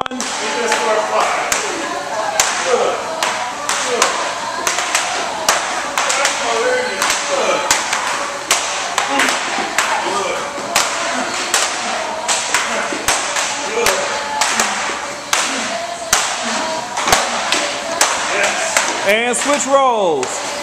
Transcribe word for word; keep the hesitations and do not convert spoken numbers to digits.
this for five. Good. Good. That's my lady. Good. Good. Good. Yes. And switch roles.